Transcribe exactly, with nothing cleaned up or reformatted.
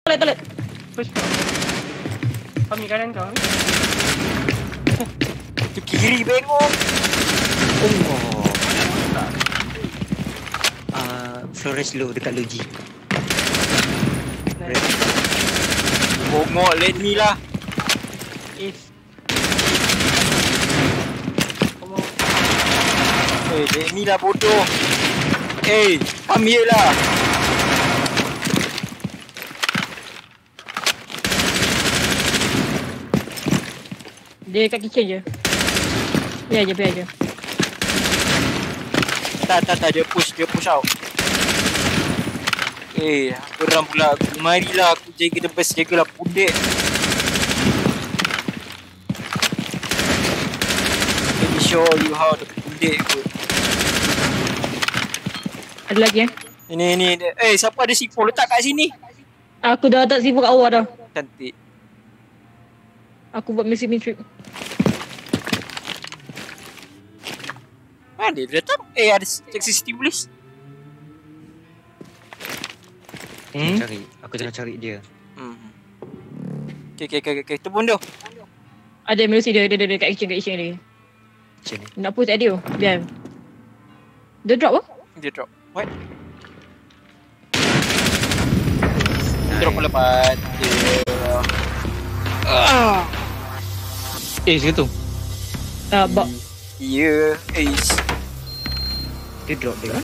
Toilet, toilet. Push. Kami kanan kau. Tu kiri bengong. Oh. Ah, Flores low dekat Logi. Bongok let me lah. Is. Eh, let me lah bodoh. Eh, ambil lah. Dia kat kitchen je. Biar je, biar je. Tak, tak, tak. Dia push. Dia push out. Eh, geram pula. Marilah aku jaga depan. Jagalah pundek. Let me show you how the pundek kot. Ada lagi eh? Ini, ini. Eh, siapa ada C four? Letak kat sini. Aku dah letak sibuk kat awal dah. Cantik. Aku buat missing trip. Mana dia datang? Eh, ada cek C C T V please. Hmm? Cari. Aku tengah cari dia. Hmm. Okay, okay, okay, okay. Tu pun dah. Ada Mercy dia, dia, dia, dia kat kitchen, kat kitchen dia. Macam ni. Nak push tak dia? Biar. Dia drop ke? Dia drop. What? Nice. Drop lepas. Yeah. Ah. Eh, situ. Uh, bot. Yeah. Ace. Dia drop dia.